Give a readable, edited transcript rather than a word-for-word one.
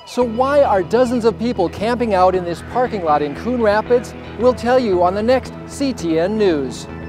So why are dozens of people camping out in this parking lot in Coon Rapids? We'll tell you on the next CTN News.